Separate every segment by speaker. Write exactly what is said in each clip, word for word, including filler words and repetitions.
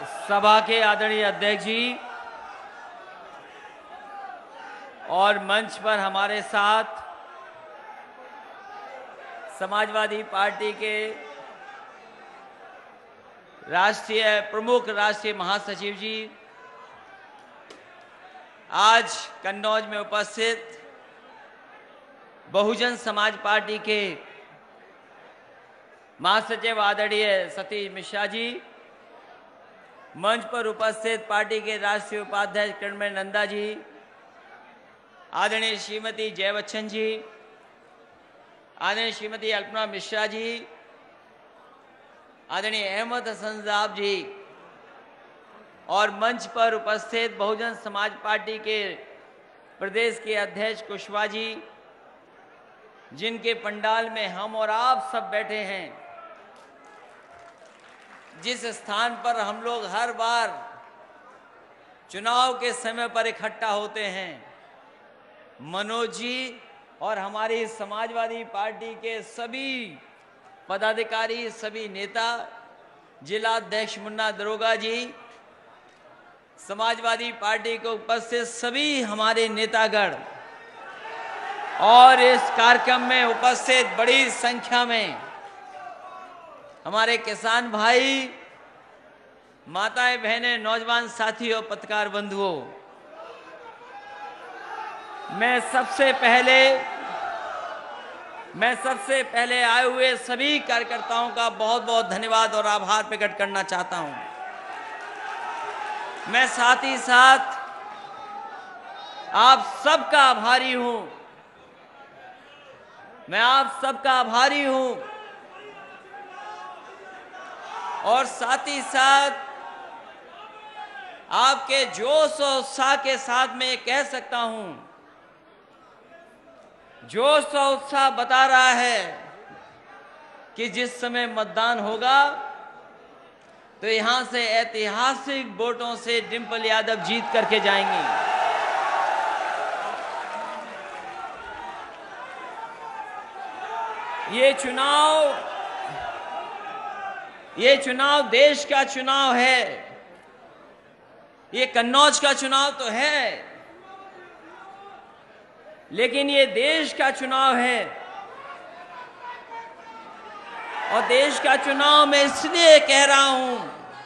Speaker 1: सभा के आदरणीय अध्यक्ष जी और मंच पर हमारे साथ समाजवादी पार्टी के राष्ट्रीय प्रमुख राष्ट्रीय महासचिव जी, आज कन्नौज में उपस्थित बहुजन समाज पार्टी के महासचिव आदरणीय सतीश मिश्रा जी, मंच पर उपस्थित पार्टी के राष्ट्रीय उपाध्यक्ष किरणमय नंदा जी, आदरणीय श्रीमती जय बच्चन जी, आदरणीय श्रीमती अल्पना मिश्रा जी, आदरणीय अहमद हसन साहब जी और मंच पर उपस्थित बहुजन समाज पार्टी के प्रदेश के अध्यक्ष कुशवाहा जी, जिनके पंडाल में हम और आप सब बैठे हैं, जिस स्थान पर हम लोग हर बार चुनाव के समय पर इकट्ठा होते हैं, मनोज जी और हमारी समाजवादी पार्टी के सभी पदाधिकारी, सभी नेता, जिला अध्यक्ष मुन्ना दरोगा जी, समाजवादी पार्टी को उपस्थित सभी हमारे नेतागण और इस कार्यक्रम में उपस्थित बड़ी संख्या में हमारे किसान भाई, माताएं, बहनें, नौजवान साथी और पत्रकार बंधुओं, मैं सबसे पहले मैं सबसे पहले आए हुए सभी कार्यकर्ताओं का बहुत बहुत धन्यवाद और आभार प्रकट करना चाहता हूं। मैं साथ ही साथ आप सबका आभारी हूं। मैं आप सबका आभारी हूं और साथ ही साथ आपके जोश और उत्साह के साथ मैं कह सकता हूं, जोश और उत्साह बता रहा है कि जिस समय मतदान होगा तो यहां से ऐतिहासिक वोटों से डिंपल यादव जीत करके जाएंगी। ये चुनाव ये चुनाव देश का चुनाव है, ये कन्नौज का चुनाव तो है, लेकिन ये देश का चुनाव है। और देश का चुनाव मैं इसलिए कह रहा हूं,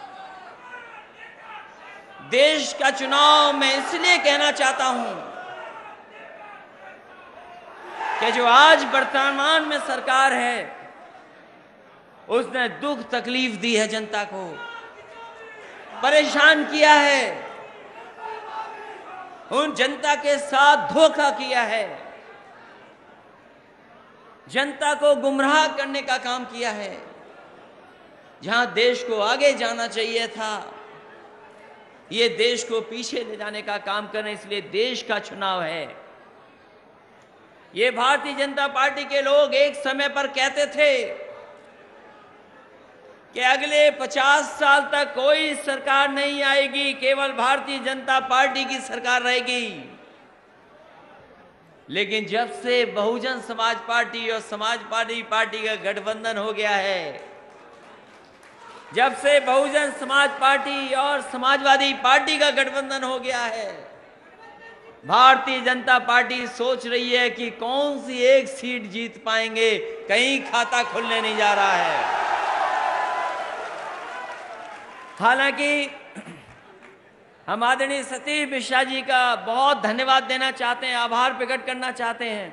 Speaker 1: देश का चुनाव मैं इसलिए कहना चाहता हूं कि जो आज वर्तमान में सरकार है, उसने दुख तकलीफ दी है, जनता को परेशान किया है, उन जनता के साथ धोखा किया है, जनता को गुमराह करने का काम किया है। जहां देश को आगे जाना चाहिए था, ये देश को पीछे ले जाने का काम करना, इसलिए देश का चुनाव है। ये भारतीय जनता पार्टी के लोग एक समय पर कहते थे कि अगले पचास साल तक कोई सरकार नहीं आएगी, केवल भारतीय जनता पार्टी की सरकार रहेगी। लेकिन जब से बहुजन समाज पार्टी और समाजवादी पार्टी का गठबंधन हो गया है, जब से बहुजन समाज पार्टी और समाजवादी पार्टी का गठबंधन हो गया है, भारतीय जनता पार्टी सोच रही है कि कौन सी एक सीट जीत पाएंगे, कहीं खाता खुलने नहीं जा रहा है। हालांकि हम आदरणीय सतीश मिश्रा जी का बहुत धन्यवाद देना चाहते हैं, आभार प्रकट करना चाहते हैं।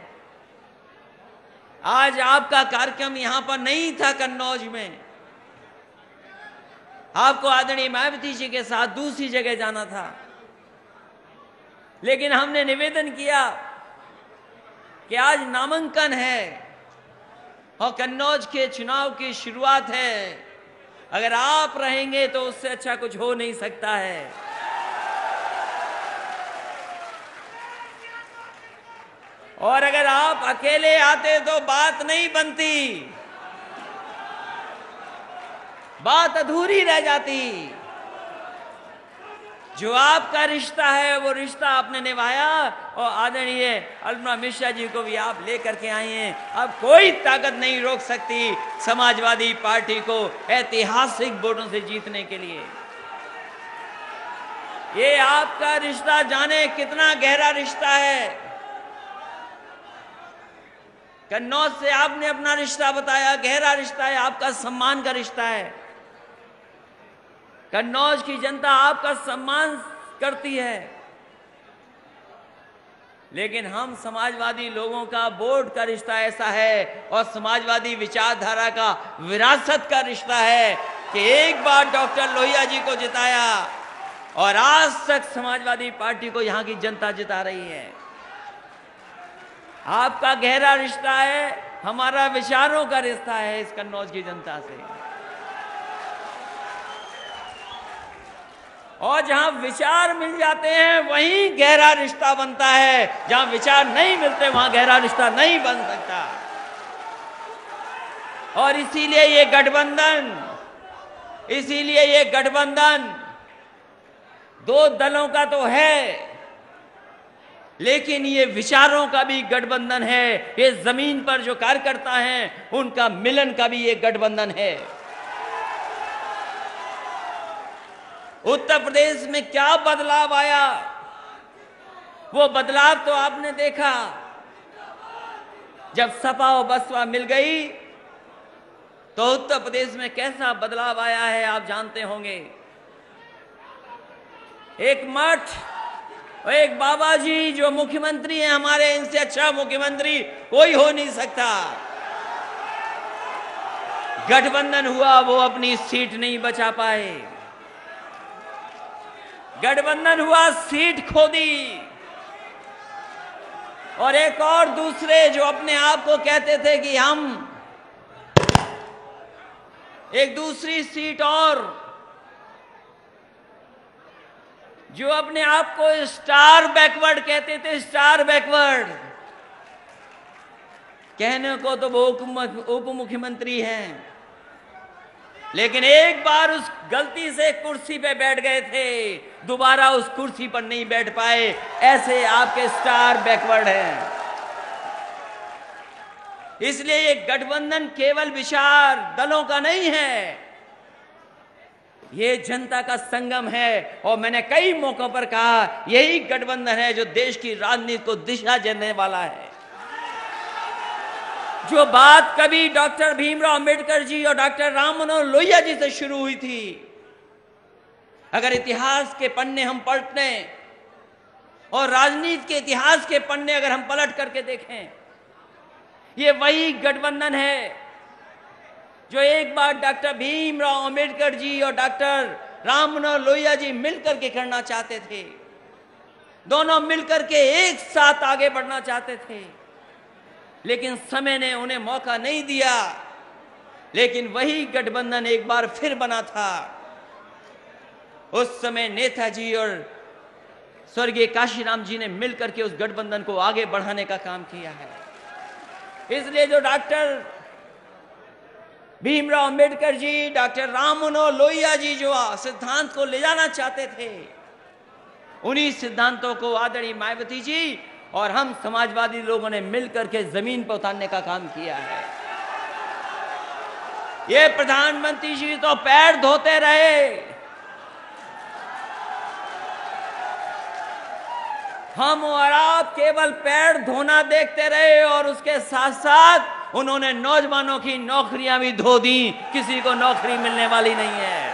Speaker 1: आज आपका कार्यक्रम यहां पर नहीं था कन्नौज में, आपको आदरणीय मायावती जी के साथ दूसरी जगह जाना था, लेकिन हमने निवेदन किया कि आज नामांकन है और कन्नौज के चुनाव की शुरुआत है, अगर आप रहेंगे तो उससे अच्छा कुछ हो नहीं सकता है। और अगर आप अकेले आते तो बात नहीं बनती, बात अधूरी रह जाती। जो आपका रिश्ता है वो रिश्ता आपने निभाया और आदरणीय अल्पना मिश्रा जी को भी आप लेकर के आए हैं। अब कोई ताकत नहीं रोक सकती समाजवादी पार्टी को ऐतिहासिक वोटों से जीतने के लिए। ये आपका रिश्ता जाने कितना गहरा रिश्ता है। कन्नौज से आपने अपना रिश्ता बताया, गहरा रिश्ता है, आपका सम्मान का रिश्ता है। कन्नौज की जनता आपका सम्मान करती है, लेकिन हम समाजवादी लोगों का बोर्ड का रिश्ता ऐसा है और समाजवादी विचारधारा का विरासत का रिश्ता है कि एक बार डॉक्टर लोहिया जी को जिताया और आज तक समाजवादी पार्टी को यहां की जनता जिता रही है। आपका गहरा रिश्ता है, हमारा विचारों का रिश्ता है इस कन्नौज की जनता से। और जहां विचार मिल जाते हैं वहीं गहरा रिश्ता बनता है, जहां विचार नहीं मिलते वहां गहरा रिश्ता नहीं बन सकता। और इसीलिए ये गठबंधन इसीलिए ये गठबंधन दो दलों का तो है, लेकिन ये विचारों का भी गठबंधन है। ये जमीन पर जो कार्यकर्ता हैं उनका मिलन का भी ये गठबंधन है। उत्तर प्रदेश में क्या बदलाव आया, वो बदलाव तो आपने देखा। जब सपा और बसपा मिल गई तो उत्तर प्रदेश में कैसा बदलाव आया है आप जानते होंगे। एक मठ और एक बाबा जी जो मुख्यमंत्री हैं हमारे, इनसे अच्छा मुख्यमंत्री कोई हो नहीं सकता। गठबंधन हुआ, वो अपनी सीट नहीं बचा पाए। गठबंधन हुआ, सीट खो दी। और एक और दूसरे जो अपने आप को कहते थे कि हम एक दूसरी सीट, और जो अपने आप को स्टार बैकवर्ड कहते थे, स्टार बैकवर्ड कहने को तो वो उप मुख्यमंत्री हैं, लेकिन एक बार उस गलती से कुर्सी पे बैठ गए थे, दोबारा उस कुर्सी पर नहीं बैठ पाए। ऐसे आपके स्टार बैकवर्ड हैं। इसलिए ये गठबंधन केवल विचार दलों का नहीं है, ये जनता का संगम है। और मैंने कई मौकों पर कहा यही गठबंधन है जो देश की राजनीति को दिशा देने वाला है। जो बात कभी डॉक्टर भीमराव अंबेडकर जी और डॉक्टर राम मनोहर लोहिया जी से शुरू हुई थी, अगर इतिहास के पन्ने हम पलटने और राजनीति के इतिहास के पन्ने अगर हम पलट करके देखें, ये वही गठबंधन है जो एक बार डॉक्टर भीमराव अंबेडकर जी और डॉक्टर राम मनोहर लोहिया जी मिलकर के करना चाहते थे। दोनों मिलकर के एक साथ आगे बढ़ना चाहते थे, लेकिन समय ने उन्हें मौका नहीं दिया। लेकिन वही गठबंधन एक बार फिर बना था। उस समय नेताजी और स्वर्गीय काशीराम जी ने मिलकर के उस गठबंधन को आगे बढ़ाने का काम किया है। इसलिए जो डॉक्टर भीमराव अंबेडकर जी, डॉक्टर राम मनोहर लोहिया जी जो सिद्धांत को ले जाना चाहते थे, उन्हीं सिद्धांतों को आदरणीय मायावती जी और हम समाजवादी लोगों ने मिलकर के जमीन पर उतारने का काम किया है। ये प्रधानमंत्री जी तो पैर धोते रहे, हम और आप केवल पैर धोना देखते रहे, और उसके साथ साथ उन्होंने नौजवानों की नौकरियां भी धो दी। किसी को नौकरी मिलने वाली नहीं है।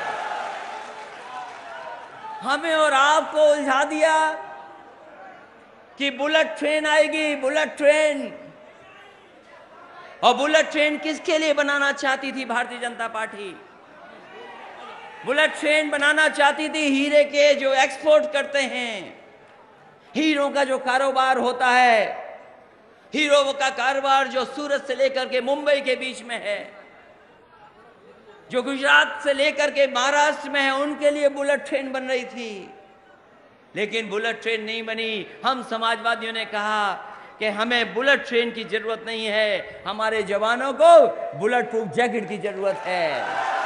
Speaker 1: हमें और आपको उलझा दिया कि बुलेट ट्रेन आएगी, बुलेट ट्रेन। और बुलेट ट्रेन किसके लिए बनाना चाहती थी Bharatiya Janata party? Bullet train बनाना चाहती थी हीरे के जो एक्सपोर्ट करते हैं, हीरों का जो कारोबार होता है, हीरो का कारोबार जो सूरत से लेकर के मुंबई के बीच में है, जो गुजरात से लेकर के महाराष्ट्र में है, उनके लिए बुलेट ट्रेन बन रही थी। लेकिन बुलेट ट्रेन नहीं बनी। हम समाजवादियों ने कहा कि हमें बुलेट ट्रेन की जरूरत नहीं है, हमारे जवानों को बुलेट प्रूफ जैकेट की जरूरत है।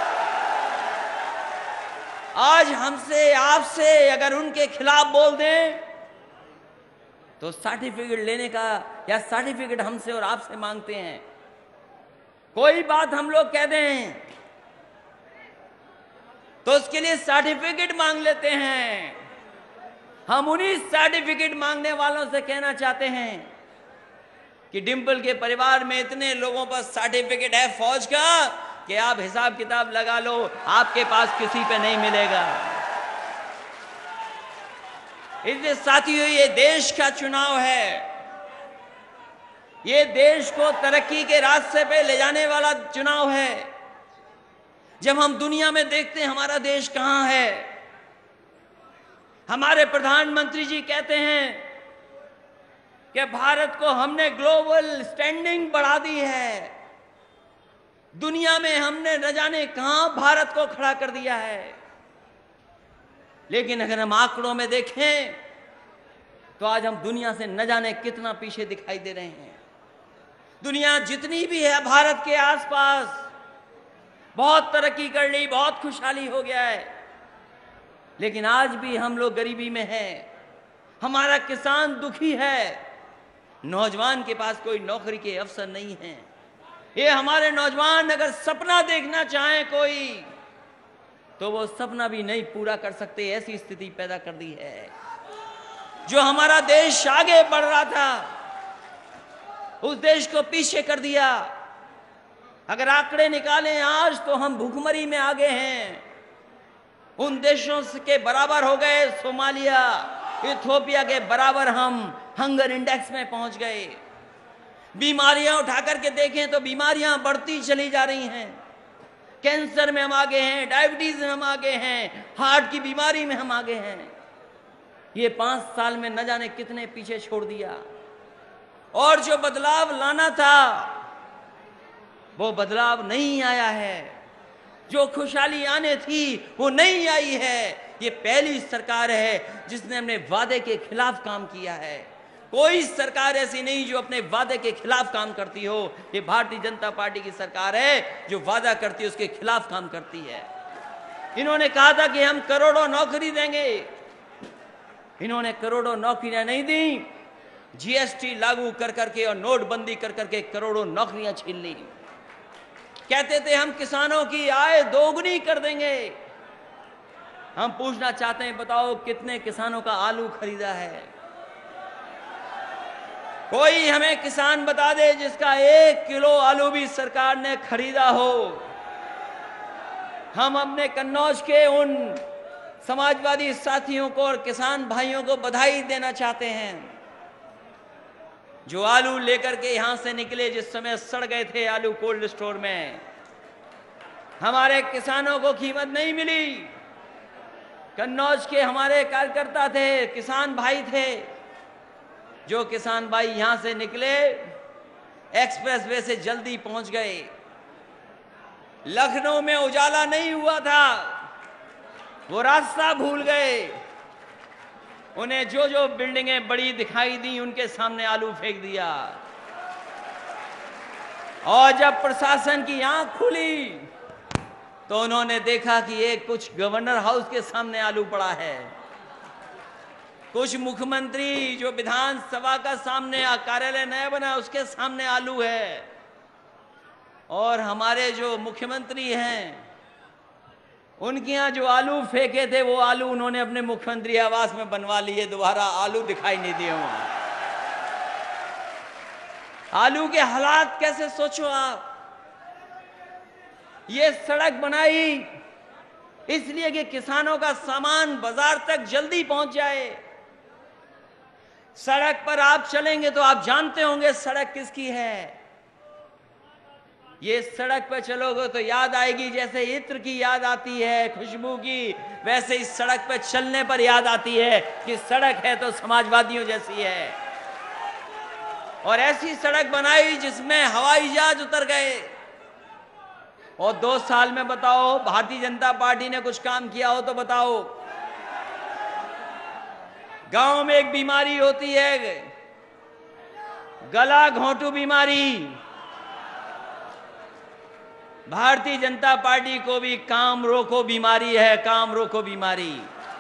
Speaker 1: आज हमसे आपसे अगर उनके खिलाफ बोल दें तो सर्टिफिकेट लेने का या सर्टिफिकेट हमसे और आपसे मांगते हैं। कोई बात हम लोग कह दें तो उसके लिए सर्टिफिकेट मांग लेते हैं। हम उन्हीं सर्टिफिकेट मांगने वालों से कहना चाहते हैं कि डिंपल के परिवार में इतने लोगों पर सर्टिफिकेट है फौज का कि आप हिसाब किताब लगा लो, आपके पास किसी पे नहीं मिलेगा। इसलिए साथियों, ये देश का चुनाव है, ये देश को तरक्की के रास्ते पे ले जाने वाला चुनाव है। जब हम दुनिया में देखते हैं हमारा देश कहां है, हमारे प्रधानमंत्री जी कहते हैं कि भारत को हमने ग्लोबल स्टैंडिंग बढ़ा दी है, दुनिया में हमने न जाने कहां भारत को खड़ा कर दिया है। लेकिन अगर हम आंकड़ों में देखें तो आज हम दुनिया से न जाने कितना पीछे दिखाई दे रहे हैं। दुनिया जितनी भी है भारत के आसपास बहुत तरक्की कर ली, बहुत खुशहाली हो गया है, लेकिन आज भी हम लोग गरीबी में हैं। हमारा किसान दुखी है, नौजवान के पास कोई नौकरी के अवसर नहीं है। ये हमारे नौजवान अगर सपना देखना चाहें कोई, तो वो सपना भी नहीं पूरा कर सकते, ऐसी स्थिति पैदा कर दी है। जो हमारा देश आगे बढ़ रहा था उस देश को पीछे कर दिया। अगर आंकड़े निकालें आज तो हम भूखमरी में आगे हैं, उन देशों के बराबर हो गए। सोमालिया, इथियोपिया के बराबर हम हंगर इंडेक्स में पहुंच गए। बीमारियां उठा करके देखें तो बीमारियां बढ़ती चली जा रही हैं। कैंसर में हम आगे हैं, डायबिटीज में हम आगे हैं, हार्ट की बीमारी में हम आगे हैं। ये पांच साल में न जाने कितने पीछे छोड़ दिया। और जो बदलाव लाना था वो बदलाव नहीं आया है, जो खुशहाली आने थी वो नहीं आई है। ये पहली सरकार है जिसने अपने वादे के खिलाफ काम किया है। कोई सरकार ऐसी नहीं जो अपने वादे के खिलाफ काम करती हो। ये भारतीय जनता पार्टी की सरकार है जो वादा करती है उसके खिलाफ काम करती है। इन्होंने कहा था कि हम करोड़ों नौकरी देंगे, इन्होंने करोड़ों नौकरियां नहीं दी, जीएसटी लागू कर करके और नोटबंदी कर करके करोड़ों नौकरियां छीन ली। कहते थे हम किसानों की आय दोगुनी कर देंगे। हम पूछना चाहते हैं, बताओ कितने किसानों का आलू खरीदा है? कोई हमें किसान बता दे जिसका एक किलो आलू भी सरकार ने खरीदा हो। हम अपने कन्नौज के उन समाजवादी साथियों को और किसान भाइयों को बधाई देना चाहते हैं जो आलू लेकर के यहां से निकले, जिस समय सड़ गए थे आलू कोल्ड स्टोर में। हमारे किसानों को कीमत नहीं मिली। कन्नौज के हमारे कार्यकर्ता थे, किसान भाई थे, जो किसान भाई यहां से निकले एक्सप्रेसवे से जल्दी पहुंच गए। लखनऊ में उजाला नहीं हुआ था, वो रास्ता भूल गए। उन्हें जो जो बिल्डिंगें बड़ी दिखाई दी उनके सामने आलू फेंक दिया। और जब प्रशासन की आंख खुली तो उन्होंने देखा कि एक कुछ गवर्नर हाउस के सामने आलू पड़ा है, कुछ मुख्यमंत्री जो विधानसभा का सामने कार्यालय नया बना उसके सामने आलू है, और हमारे जो मुख्यमंत्री हैं उनके यहाँ जो आलू फेंके थे वो आलू उन्होंने अपने मुख्यमंत्री आवास में बनवा लिए। दोबारा आलू दिखाई नहीं दिए वहां। आलू के हालात कैसे सोचो आप। ये सड़क बनाई इसलिए कि किसानों का सामान बाजार तक जल्दी पहुंच जाए। सड़क पर आप चलेंगे तो आप जानते होंगे सड़क किसकी है। ये सड़क पर चलोगे तो याद आएगी, जैसे इत्र की याद आती है, खुशबू की, वैसे इस सड़क पर चलने पर याद आती है कि सड़क है तो समाजवादियों जैसी है। और ऐसी सड़क बनाई जिसमें हवाई जहाज उतर गए। और दो साल में बताओ भारतीय जनता पार्टी ने कुछ काम किया हो तो बताओ। गांव में एक बीमारी होती है, गला घोंटू बीमारी। भारतीय जनता पार्टी को भी काम रोको बीमारी है, काम रोको बीमारी।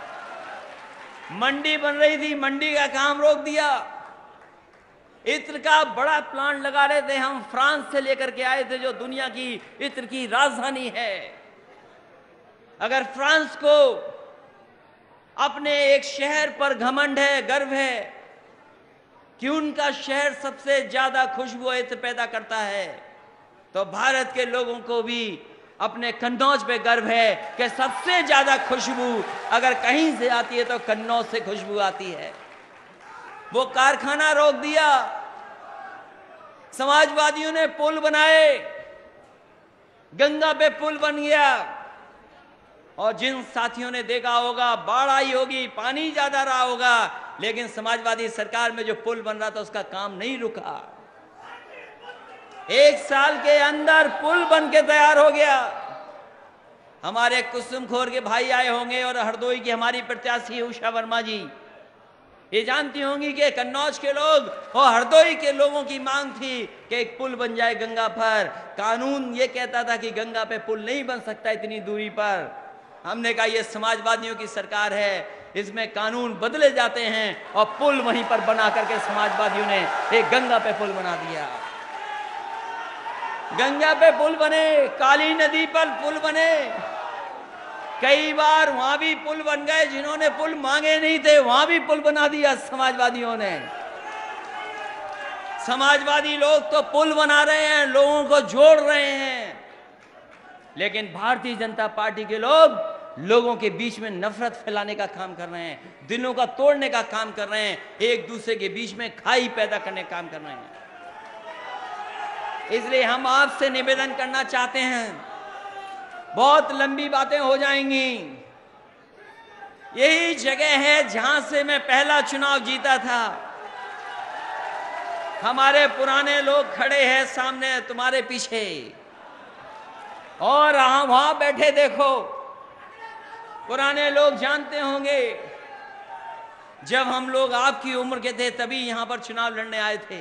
Speaker 1: मंडी बन रही थी, मंडी का काम रोक दिया। इत्र का बड़ा प्लांट लगा रहे थे हम, फ्रांस से लेकर के आए थे जो दुनिया की इत्र की राजधानी है। अगर फ्रांस को अपने एक शहर पर घमंड है, गर्व है कि उनका शहर सबसे ज्यादा खुशबू पैदा करता है, तो भारत के लोगों को भी अपने कन्नौज पे गर्व है कि सबसे ज्यादा खुशबू अगर कहीं से आती है तो कन्नौज से खुशबू आती है। वो कारखाना रोक दिया, समाजवादियों ने पुल बनाए, गंगा पे पुल बन गया, और जिन साथियों ने देखा होगा बाढ़ आई होगी, पानी ज्यादा रहा होगा, लेकिन समाजवादी सरकार में जो पुल बन रहा था उसका काम नहीं रुका। एक साल के अंदर पुल बन के तैयार हो गया। हमारे कुसुमखोर के भाई आए होंगे और हरदोई की हमारी प्रत्याशी उषा वर्मा जी ये जानती होंगी कि कन्नौज के लोग और हरदोई के लोगों की मांग थी कि एक पुल बन जाए गंगा पर। कानून ये कहता था कि गंगा पे पुल नहीं बन सकता इतनी दूरी पर। हमने कहा ये समाजवादियों की सरकार है, इसमें कानून बदले जाते हैं, और पुल वहीं पर बना करके समाजवादियों ने एक गंगा पे पुल बना दिया। गंगा पे पुल बने, काली नदी पर पुल बने, कई बार वहां भी पुल बन गए, जिन्होंने पुल मांगे नहीं थे वहां भी पुल बना दिया समाजवादियों ने। समाजवादी लोग तो पुल बना रहे हैं, लोगों को जोड़ रहे हैं, लेकिन भारतीय जनता पार्टी के लोग लोगों के बीच में नफरत फैलाने का काम कर रहे हैं, दिलों का तोड़ने का काम कर रहे हैं, एक दूसरे के बीच में खाई पैदा करने का काम कर रहे हैं। इसलिए हम आपसे निवेदन करना चाहते हैं, बहुत लंबी बातें हो जाएंगी, यही जगह है जहां से मैं पहला चुनाव जीता था। हमारे पुराने लोग खड़े हैं सामने तुम्हारे पीछे, और हम वहां बैठे देखो, पुराने लोग जानते होंगे जब हम लोग आपकी उम्र के थे तभी यहां पर चुनाव लड़ने आए थे,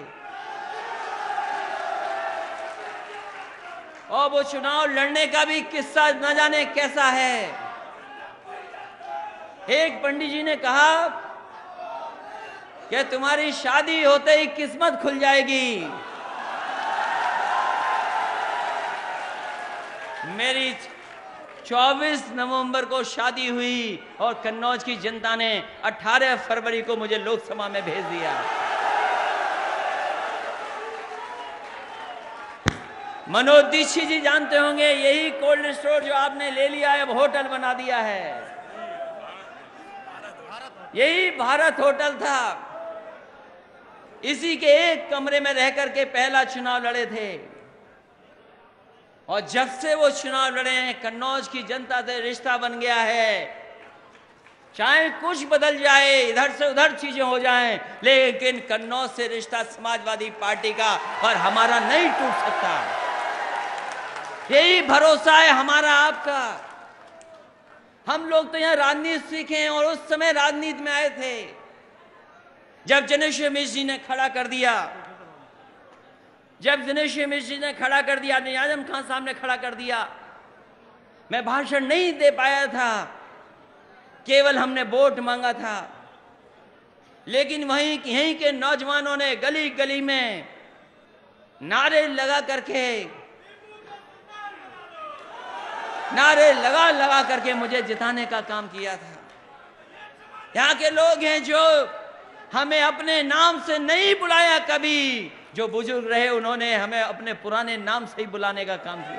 Speaker 1: और वो चुनाव लड़ने का भी किस्सा न जाने कैसा है। एक पंडित जी ने कहा कि तुम्हारी शादी होते ही किस्मत खुल जाएगी। मेरी चौबीस नवंबर को शादी हुई और कन्नौज की जनता ने अठारह फरवरी को मुझे लोकसभा में भेज दिया। मनोज दीक्षित जी जानते होंगे, यही कोल्ड स्टोर जो आपने ले लिया है अब होटल बना दिया है, यही भारत होटल था। इसी के एक कमरे में रह करके पहला चुनाव लड़े थे, और जब से वो चुनाव लड़े हैं कन्नौज की जनता से रिश्ता बन गया है। चाहे कुछ बदल जाए, इधर से उधर चीजें हो जाएं, लेकिन कन्नौज से रिश्ता समाजवादी पार्टी का और हमारा नहीं टूट सकता। यही भरोसा है हमारा आपका। हम लोग तो यहाँ राजनीति सीखे हैं, और उस समय राजनीति में आए थे जब जनेश्वर मिश्र जी ने खड़ा कर दिया, जब जनेश्वर मिश्र जी ने खड़ा कर दिया, आजम खान साहब ने खड़ा कर दिया। मैं भाषण नहीं दे पाया था, केवल हमने वोट मांगा था, लेकिन वहीं यहीं के नौजवानों ने गली गली में नारे लगा करके नारे लगा लगा करके मुझे जिताने का काम किया था। यहाँ के लोग हैं जो हमें अपने नाम से नहीं बुलाया कभी, जो बुजुर्ग रहे उन्होंने हमें अपने पुराने नाम से ही बुलाने का काम किया।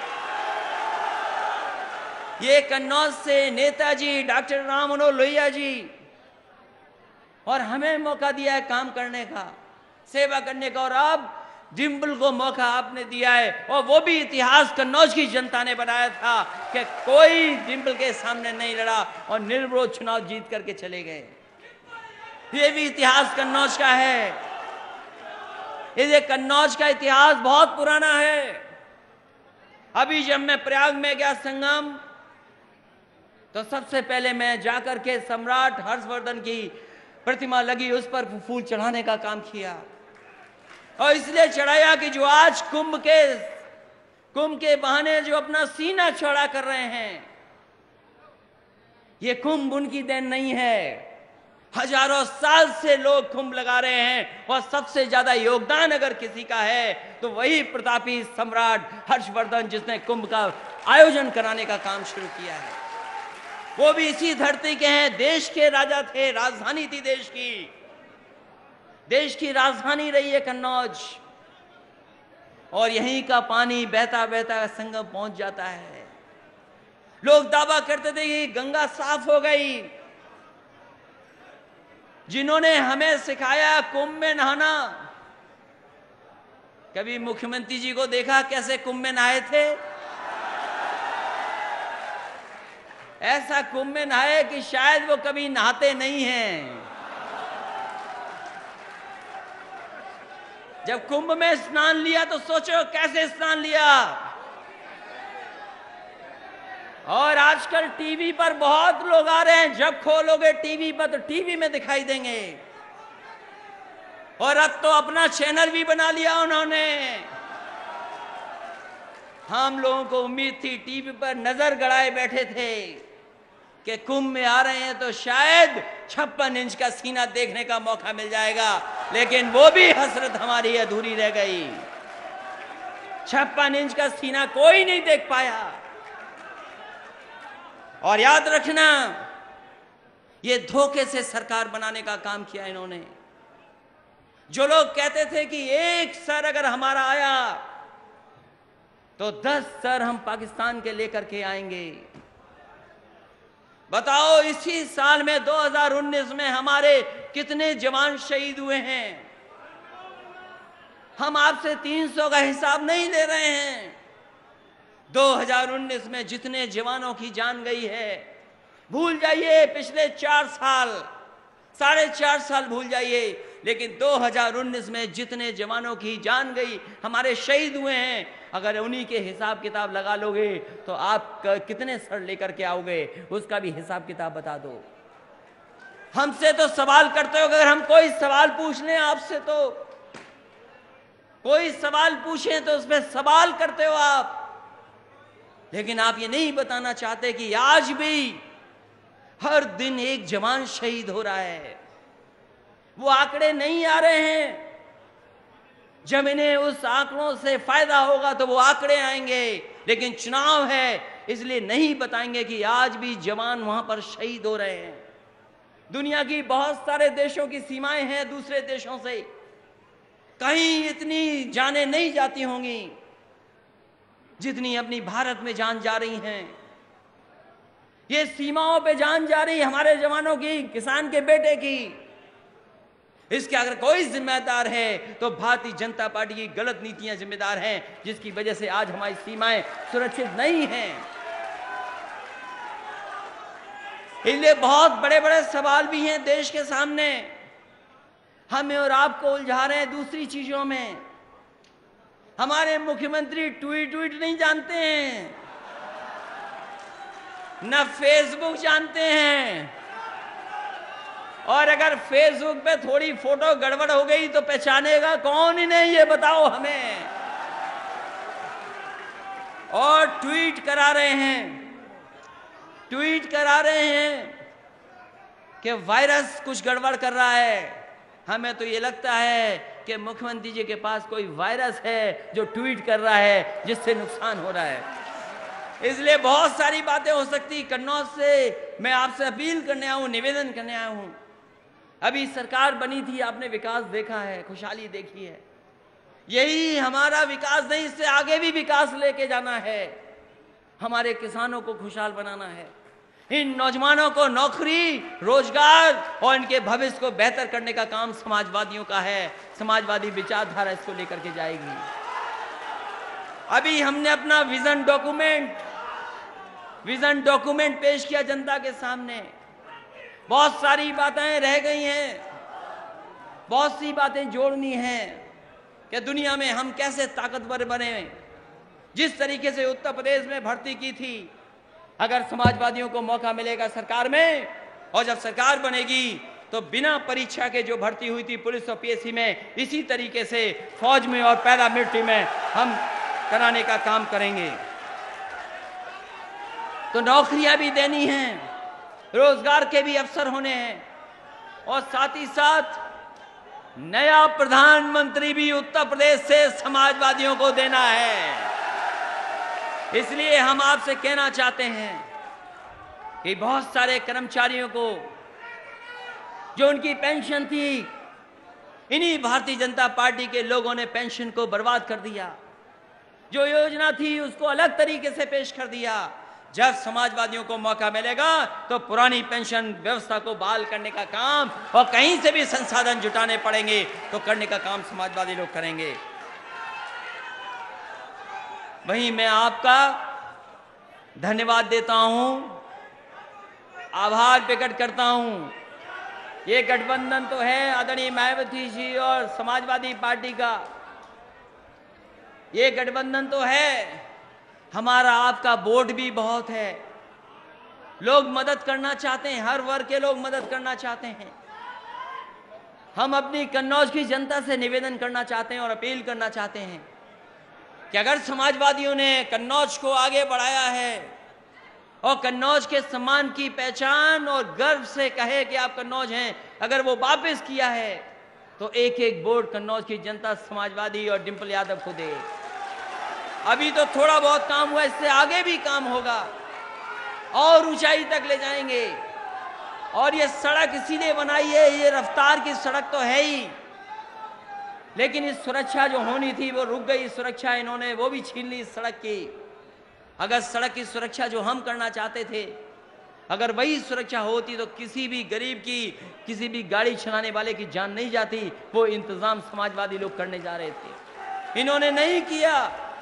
Speaker 1: ये कन्नौज से नेताजी डॉक्टर राम मनोहर लोहिया जी, और हमें मौका दिया है काम करने का, सेवा करने का, और अब डिम्पल को मौका आपने दिया है, और वो भी इतिहास कन्नौज की जनता ने बनाया था कि कोई डिम्पल के सामने नहीं लड़ा और निर्विरोध चुनाव जीत करके चले गए। ये भी इतिहास कन्नौज का है। ये कन्नौज का इतिहास बहुत पुराना है। अभी जब मैं प्रयाग में गया संगम, तो सबसे पहले मैं जाकर के सम्राट हर्षवर्धन की प्रतिमा लगी उस पर फूल चढ़ाने का काम किया, और इसलिए चढ़ाया कि जो आज कुंभ के कुंभ के बहाने जो अपना सीना चौड़ा कर रहे हैं, ये कुंभ उनकी देन नहीं है। हजारों साल से लोग कुंभ लगा रहे हैं, और सबसे ज्यादा योगदान अगर किसी का है तो वही प्रतापी सम्राट हर्षवर्धन, जिसने कुंभ का आयोजन कराने का काम शुरू किया है। वो भी इसी धरती के हैं, देश के राजा थे, राजधानी थी देश की, देश की राजधानी रही है कन्नौज, और यहीं का पानी बहता बहता संगम पहुंच जाता है। लोग दावा करते थे कि गंगा साफ हो गई। जिन्होंने हमें सिखाया कुंभ में नहाना, कभी मुख्यमंत्री जी को देखा कैसे कुंभ में नहाए थे? ऐसा कुंभ में नहाए कि शायद वो कभी नहाते नहीं हैं। जब कुंभ में स्नान लिया तो सोचो कैसे स्नान लिया। और आजकल टीवी पर बहुत लोग आ रहे हैं, जब खोलोगे टीवी पर तो टीवी में दिखाई देंगे। और अब तो अपना चैनल भी बना लिया उन्होंने। हम लोगों को उम्मीद थी, टीवी पर नजर गड़ाए बैठे थे कि कुंभ में आ रहे हैं तो शायद छप्पन इंच का सीना देखने का मौका मिल जाएगा, लेकिन वो भी हसरत हमारी अधूरी रह गई। छप्पन इंच का सीना कोई नहीं देख पाया। और याद रखना, ये धोखे से सरकार बनाने का काम किया इन्होंने। जो लोग कहते थे कि एक सर अगर हमारा आया तो दस सर हम पाकिस्तान के लेकर के आएंगे। बताओ इसी साल में दो हज़ार उन्नीस में हमारे कितने जवान शहीद हुए हैं? हम आपसे तीन सौ का हिसाब नहीं ले रहे हैं। दो हज़ार उन्नीस में जितने जवानों की जान गई है, भूल जाइए पिछले चार साल, साढ़े चार साल भूल जाइए, लेकिन दो हज़ार उन्नीस में जितने जवानों की जान गई, हमारे शहीद हुए हैं, अगर उन्हीं के हिसाब किताब लगा लोगे तो आप कितने सर लेकर के आओगे, उसका भी हिसाब किताब बता दो। हमसे तो सवाल करते हो, अगर हम कोई सवाल पूछ लें आपसे, तो कोई सवाल पूछें तो उसमें सवाल करते हो आप, लेकिन आप ये नहीं बताना चाहते कि आज भी हर दिन एक जवान शहीद हो रहा है। वो आंकड़े नहीं आ रहे हैं। जब इन्हें उस आंकड़ों से फायदा होगा तो वो आंकड़े आएंगे, लेकिन चुनाव है इसलिए नहीं बताएंगे कि आज भी जवान वहां पर शहीद हो रहे हैं। दुनिया की बहुत सारे देशों की सीमाएं हैं दूसरे देशों से, कहीं इतनी जानें नहीं जाती होंगी जितनी अपनी भारत में जान जा रही हैं। ये सीमाओं पे जान जा रही हमारे जवानों की, किसान के बेटे की। इसके अगर कोई जिम्मेदार है तो भारतीय जनता पार्टी की गलत नीतियां जिम्मेदार हैं, जिसकी वजह से आज हमारी सीमाएं सुरक्षित नहीं हैं। इसलिए बहुत बड़े बड़े सवाल भी हैं देश के सामने। हमें और आपको उलझा रहे हैं दूसरी चीजों में। हमारे मुख्यमंत्री ट्वीट ट्वीट नहीं जानते हैं, न फेसबुक जानते हैं, और अगर फेसबुक पे थोड़ी फोटो गड़बड़ हो गई तो पहचानेगा कौन इन्हें, ये बताओ हमें। और ट्वीट करा रहे हैं, ट्वीट करा रहे हैं कि वायरस कुछ गड़बड़ कर रहा है। हमें तो ये लगता है कि मुख्यमंत्री जी के पास कोई वायरस है जो ट्वीट कर रहा है, जिससे नुकसान हो रहा है। इसलिए बहुत सारी बातें हो सकती। कन्नौज से मैं आपसे अपील करने आया हूं, निवेदन करने आया हूं। अभी सरकार बनी थी, आपने विकास देखा है, खुशहाली देखी है। यही हमारा विकास नहीं, इससे आगे भी विकास लेके जाना है। हमारे किसानों को खुशहाल बनाना है, इन नौजवानों को नौकरी, रोजगार और इनके भविष्य को बेहतर करने का काम समाजवादियों का है। समाजवादी विचारधारा इसको लेकर के जाएगी। अभी हमने अपना विजन डॉक्यूमेंट विजन डॉक्यूमेंट पेश किया जनता के सामने। बहुत सारी बातें रह गई हैं, बहुत सी बातें जोड़नी हैं कि दुनिया में हम कैसे ताकतवर बने। जिस तरीके से उत्तर प्रदेश में भर्ती की थी, अगर समाजवादियों को मौका मिलेगा सरकार में, और जब सरकार बनेगी तो बिना परीक्षा के जो भर्ती हुई थी पुलिस और पीएससी में, इसी तरीके से फौज में और पैरामिलिट्री में हम कराने का काम करेंगे। तो नौकरियां भी देनी हैं, रोजगार के भी अवसर होने हैं, और साथ ही साथ नया प्रधानमंत्री भी उत्तर प्रदेश से समाजवादियों को देना है। इसलिए हम आपसे कहना चाहते हैं कि बहुत सारे कर्मचारियों को जो उनकी पेंशन थी, इन्हीं भारतीय जनता पार्टी के लोगों ने पेंशन को बर्बाद कर दिया। जो योजना थी उसको अलग तरीके से पेश कर दिया। जब समाजवादियों को मौका मिलेगा तो पुरानी पेंशन व्यवस्था को बहाल करने का काम और कहीं से भी संसाधन जुटाने पड़ेंगे तो करने का काम समाजवादी लोग करेंगे। वहीं मैं आपका धन्यवाद देता हूं, आभार प्रकट करता हूं। ये गठबंधन तो है आदरणीय मायावती जी और समाजवादी पार्टी का, ये गठबंधन तो है, हमारा आपका वोट भी बहुत है। लोग मदद करना चाहते हैं, हर वर्ग के लोग मदद करना चाहते हैं। हम अपनी कन्नौज की जनता से निवेदन करना चाहते हैं और अपील करना चाहते हैं कि अगर समाजवादियों ने कन्नौज को आगे बढ़ाया है और कन्नौज के सम्मान की पहचान और गर्व से कहे कि आप कन्नौज हैं, अगर वो वापस किया है तो एक एक वोट कन्नौज की जनता समाजवादी और डिंपल यादव को दे। अभी तो थोड़ा बहुत काम हुआ, इससे आगे भी काम होगा और ऊंचाई तक ले जाएंगे। और ये सड़क इसीलिए बनाई है, ये रफ्तार की सड़क तो है ही, लेकिन इस सुरक्षा जो होनी थी वो रुक गई। सुरक्षा इन्होंने वो भी छीन ली इस सड़क की। अगर सड़क की सुरक्षा जो हम करना चाहते थे, अगर वही सुरक्षा होती तो किसी भी गरीब की, किसी भी गाड़ी चलाने वाले की जान नहीं जाती। वो इंतजाम समाजवादी लोग करने जा रहे थे, इन्होंने नहीं किया।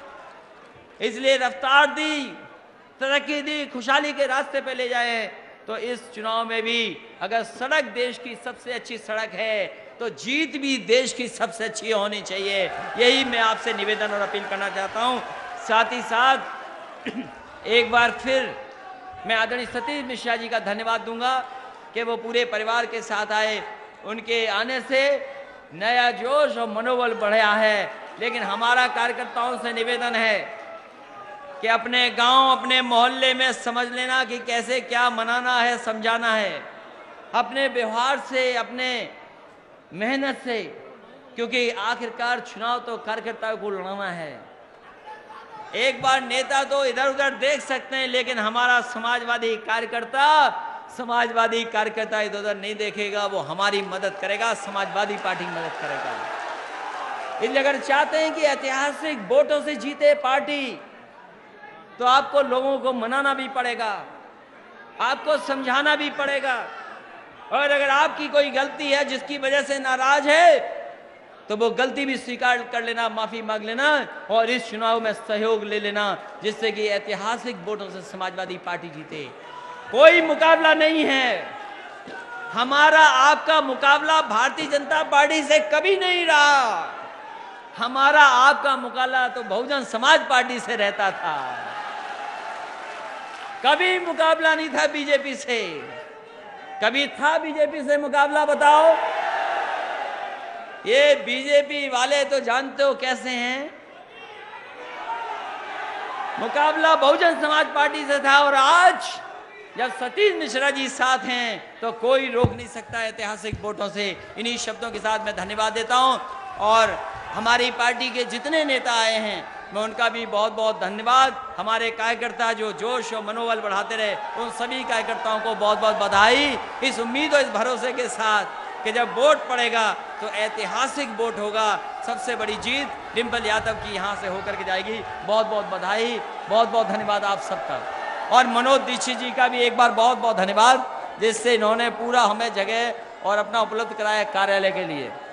Speaker 1: इसलिए रफ्तार दी, तरक्की दी, खुशहाली के रास्ते पे ले जाए। तो इस चुनाव में भी अगर सड़क देश की सबसे अच्छी सड़क है तो जीत भी देश की सबसे अच्छी होनी चाहिए। यही मैं आपसे निवेदन और अपील करना चाहता हूं। साथ ही साथ एक बार फिर मैं आदरणीय सतीश मिश्रा जी का धन्यवाद दूंगा कि वो पूरे परिवार के साथ आए। उनके आने से नया जोश और मनोबल बढ़ा है। लेकिन हमारा कार्यकर्ताओं से निवेदन है कि अपने गांव, अपने मोहल्ले में समझ लेना कि कैसे क्या मनाना है, समझाना है, अपने व्यवहार से, अपने मेहनत से, क्योंकि आखिरकार चुनाव तो कार्यकर्ताओं को लड़ना है। एक बार नेता तो इधर उधर देख सकते हैं, लेकिन हमारा समाजवादी कार्यकर्ता समाजवादी कार्यकर्ता इधर उधर नहीं देखेगा, वो हमारी मदद करेगा, समाजवादी पार्टी की मदद करेगा। इसलिए अगर चाहते हैं कि ऐतिहासिक वोटों से जीते पार्टी, तो आपको लोगों को मनाना भी पड़ेगा, आपको समझाना भी पड़ेगा। और अगर आपकी कोई गलती है जिसकी वजह से नाराज है तो वो गलती भी स्वीकार कर लेना, माफी मांग लेना और इस चुनाव में सहयोग ले लेना, जिससे कि ऐतिहासिक वोटों से समाजवादी पार्टी जीते। कोई मुकाबला नहीं है, हमारा आपका मुकाबला भारतीय जनता पार्टी से कभी नहीं रहा। हमारा आपका मुकाबला तो बहुजन समाज पार्टी से रहता था, कभी मुकाबला नहीं था बीजेपी से। कभी था बीजेपी से मुकाबला? बताओ। ये बीजेपी वाले तो जानते हो कैसे हैं। मुकाबला बहुजन समाज पार्टी से था और आज जब सतीश मिश्रा जी साथ हैं तो कोई रोक नहीं सकता ऐतिहासिक वोटों से। इन्हीं शब्दों के साथ मैं धन्यवाद देता हूं और हमारी पार्टी के जितने नेता आए हैं मैं उनका भी बहुत बहुत धन्यवाद। हमारे कार्यकर्ता जो जोश और मनोबल बढ़ाते रहे, उन सभी कार्यकर्ताओं को बहुत बहुत बधाई। इस उम्मीद और इस भरोसे के साथ कि जब वोट पड़ेगा तो ऐतिहासिक वोट होगा, सबसे बड़ी जीत डिंपल यादव की यहाँ से होकर के जाएगी। बहुत बहुत बधाई, बहुत बहुत धन्यवाद आप सबका। और मनोज दीक्षित जी का भी एक बार बहुत बहुत धन्यवाद, जिससे इन्होंने पूरा हमें जगह और अपना उपलब्ध कराया कार्यालय के लिए।